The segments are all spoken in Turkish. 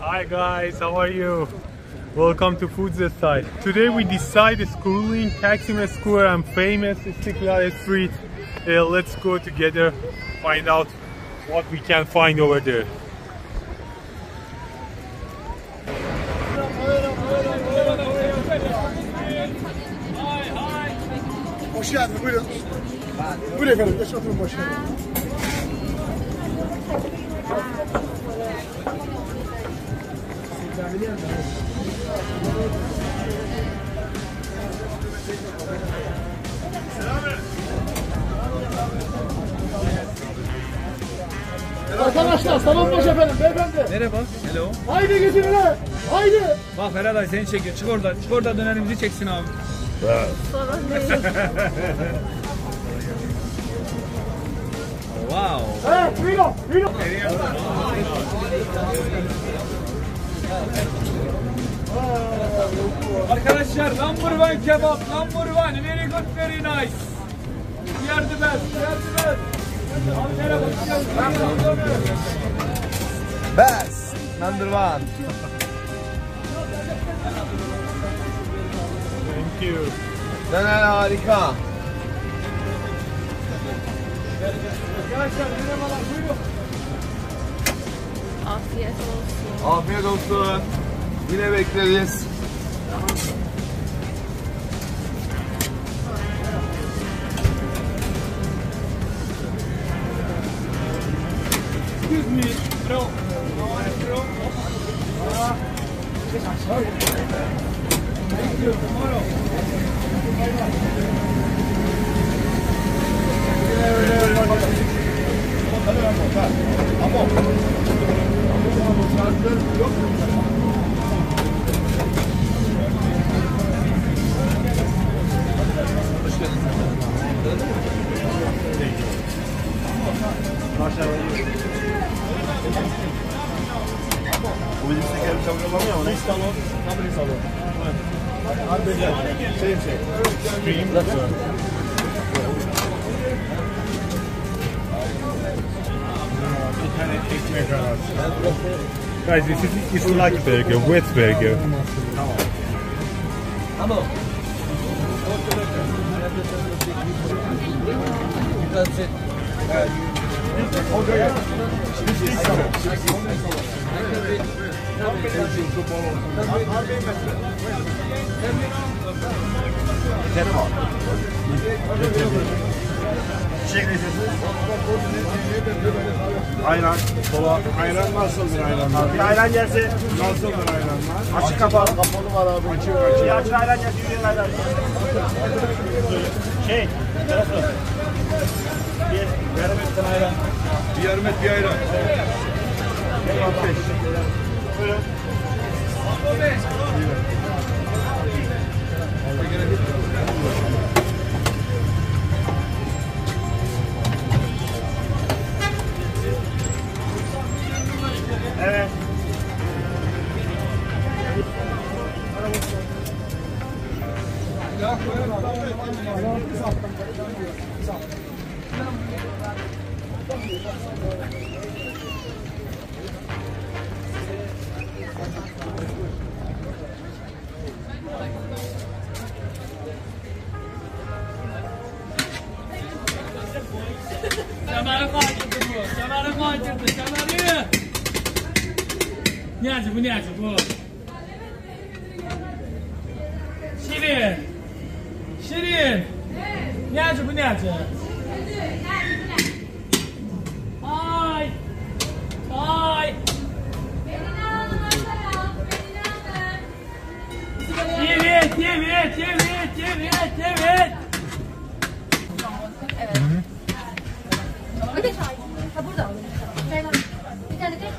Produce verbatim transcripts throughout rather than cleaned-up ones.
Hi guys, how are you? Welcome to Food's Side. Today we decided schooling, Taksim Square and famous Istiklal Street. Uh, let's go together, find out what we can find over there. Hoş geldiniz, buyurun. Buyurun efendim, geç oturun başına. Arkadaşlar, salon boş efendim, beyefendi. Merhaba. Hello. Haydi götürün, haydi. Bak Ferhat abi seni çekiyor. Çık oradan. Çık oradan dönerimizi çeksin abi. Sorun değil. Wow. Evet, buyurun, buyurun. Arkadaşlar number one kebap. Number one. Very good, very nice. We are the best. We are the best. Abi merhaba. Best number one. Thank you. Döner harika. Arkadaşlar merhabalar. Buyurun. Afiyet olsun. Afiyet olsun. Yine bekleriz. Excuse me, bro. How are you, bro? Thank you. Tomorrow. Bu bizim teker bir çabuk olamıyor mu? Next salon, company salon. Hadi becer. Same same. Stream. That's right. Bir tane ekmek arası. Guys, this is Islak burger, wet burger. Tamam. That's it. Çiçek neysesin? Ayran. Kola. Ayran nasıldır ayranlar? Bir ayran gelse. Nasıldır ayranlar? Açık kapalı. Kapalı var abi. Açık açık. Bir açık ayran gelse yüz lira ayran. Şey. Nasıl? Bir yarım etten ayran. Bir yarım et bir ayran. beş. Buyurun. Evet. Kemer'i kaçırdı bu. Kemer'i kaçırdı. Kemer'i. Ne acı bu ne acı bu? Şirin. Şirin. Ne acı bu ne acı? Ay. Ay. Evet, evet, evet, evet, evet. Evet. Bir de çay. Ha burada. Çay var. Bir tane de.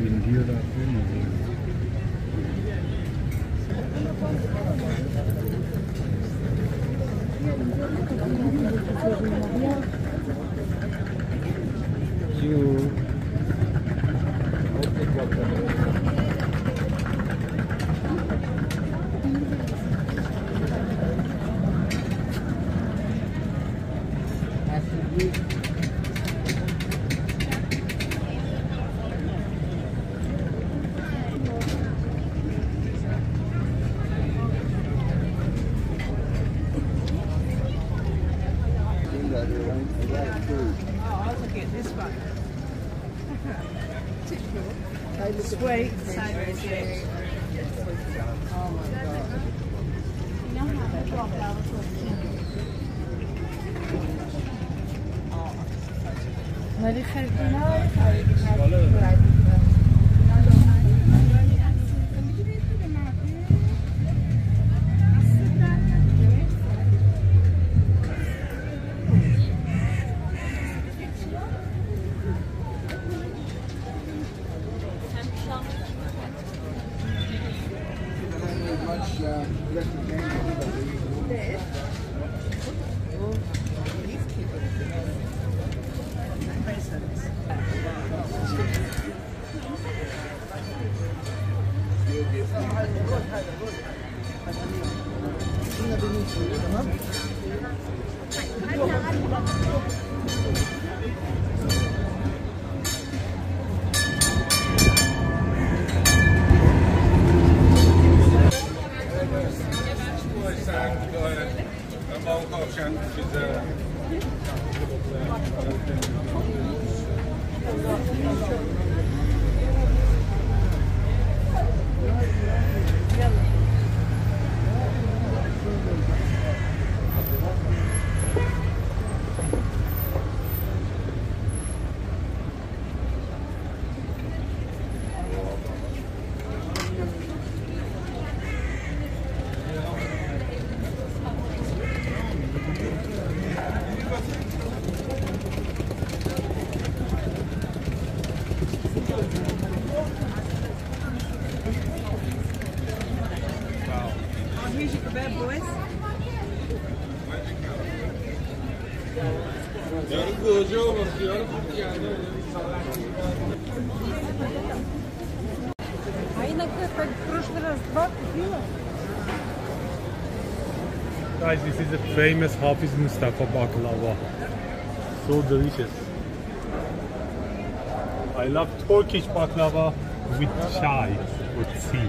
Sweet. ولی خیلی Guys, this is a famous Hafiz Mustafa baklava. So delicious. I love Turkish baklava with chai, with tea.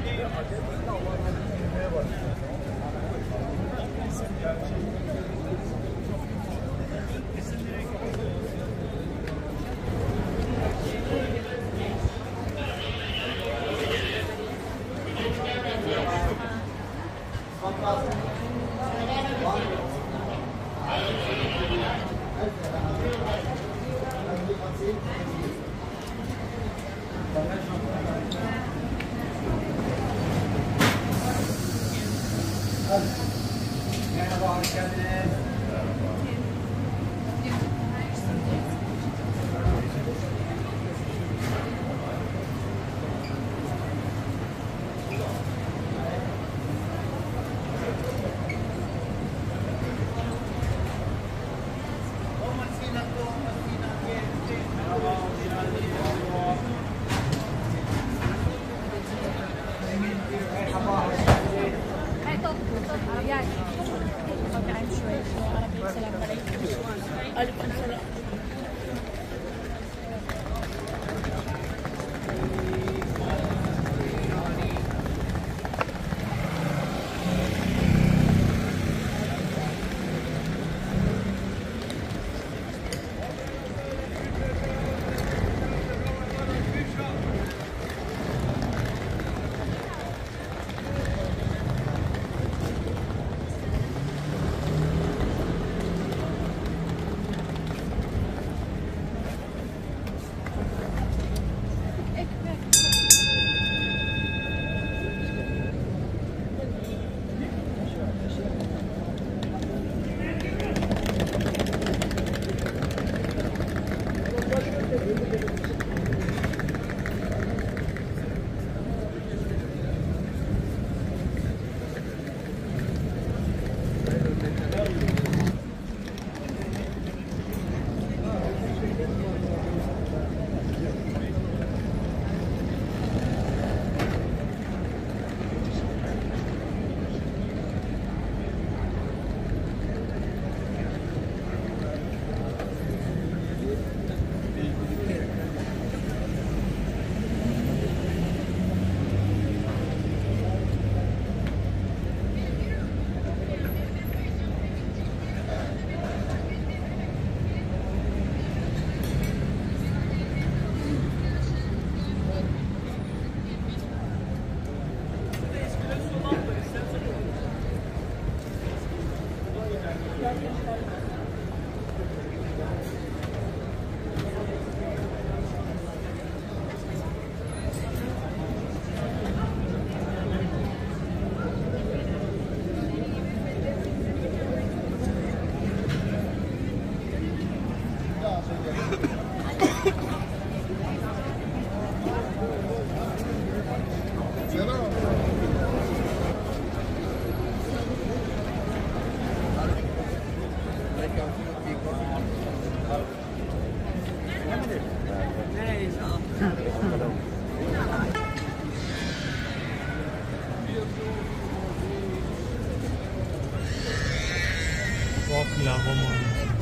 لغممون.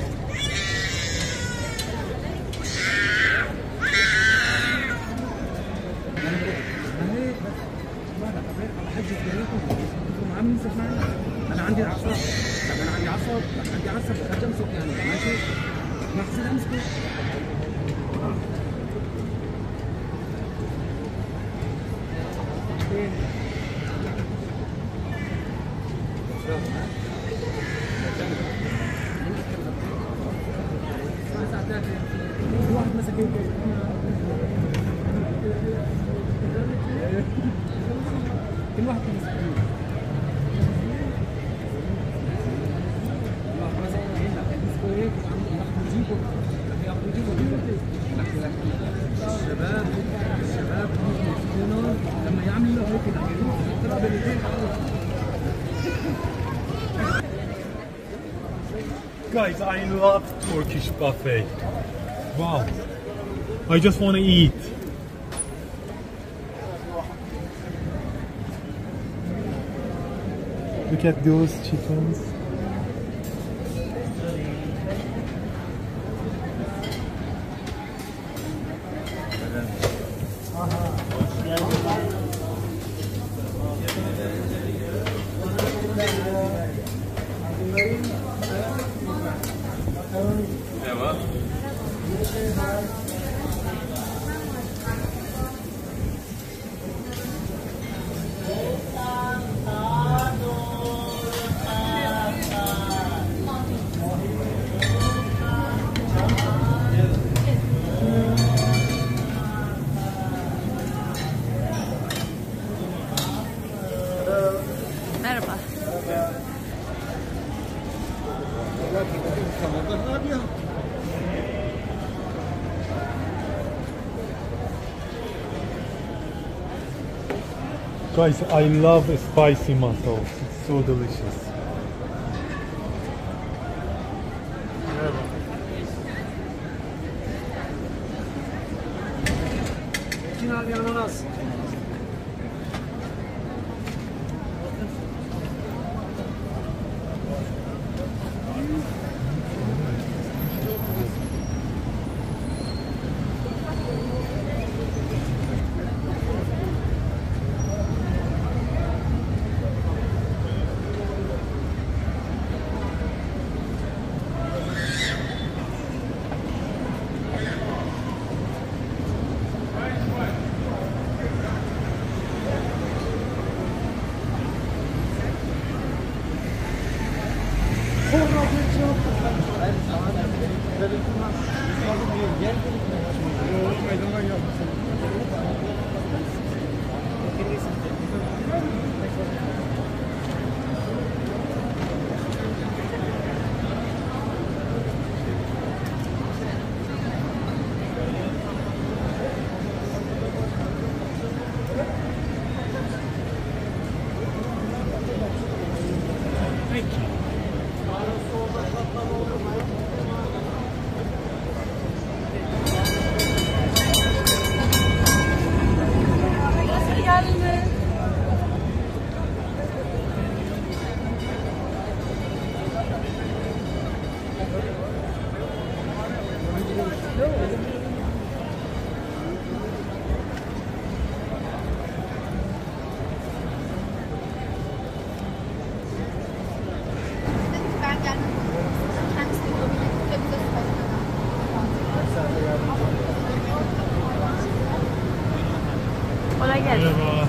انا عندي عصا، انا عندي عصا، عندي عصا بخرج امسك يعني ماشي؟ ما حسيت امسكه. واحد مسك كل واحد مسك الشباب الشباب لما يعملوا هيك Guys, I love Turkish buffet. Wow. I just want to eat. Look at those chickens. Merhaba. Guys, I love spicy mussels. It's so delicious. Final ananas. Ben gelmem. Kendisi de yapabilir. Ve bize Kolay gelsin. Merhaba.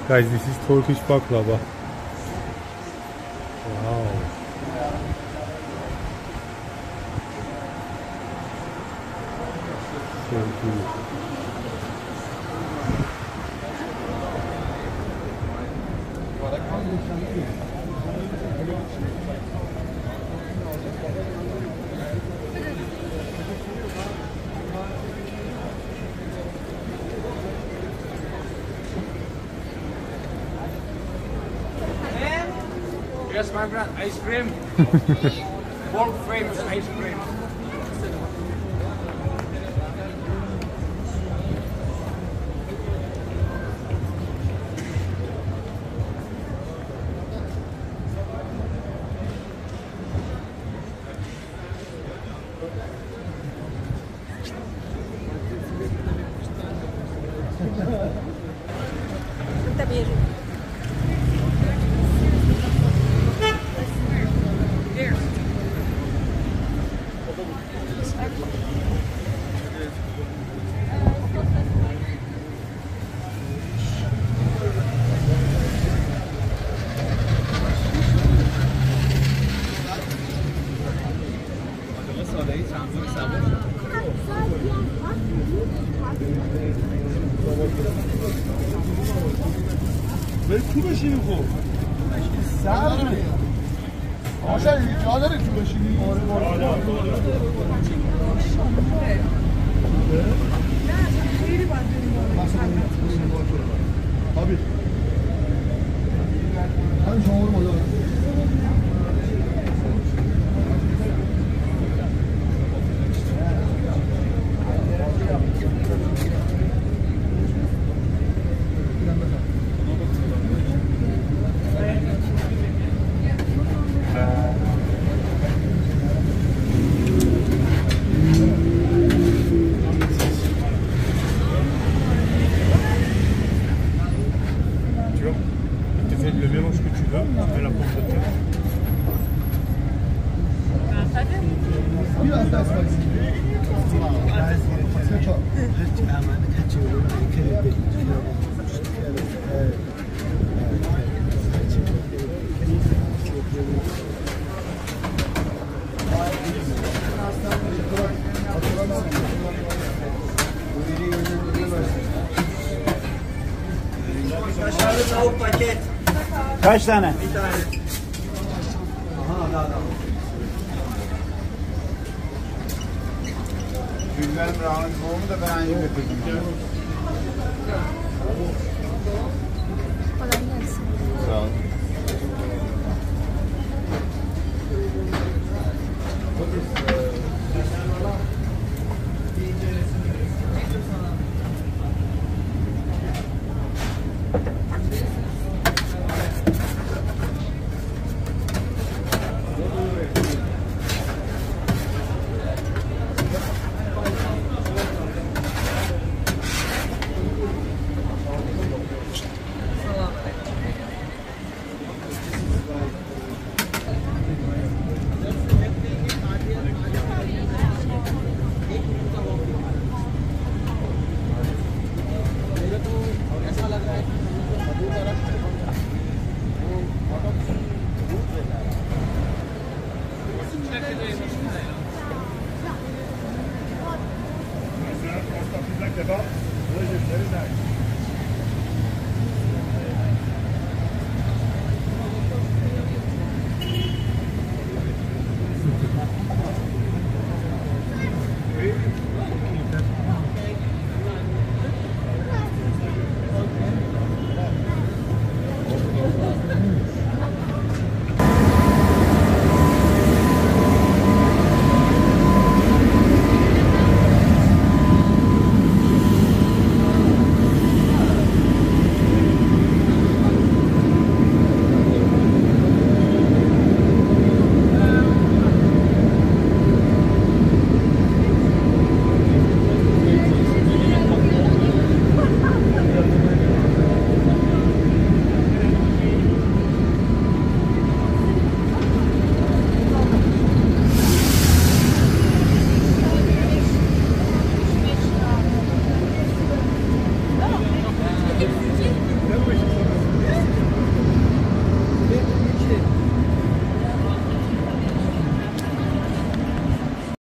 Guys, this is Turkish baklava. Wow. So good. Yes, my friend, ice cream. World famous ice cream. 왜 투베시고? 싸네. 아샤 야다리 투베시니. Abi. Hani şu olur mu? Le mélange que tu veux, tu mets la pomme de terre. Biraz daha spicy. Kaşarlı tavuk paket. Kaç tane? Bir tane. Aha daha da. Güllerim rahmet boğumu da ben aynı getirdim. Kolay gelsin. Sağ ol.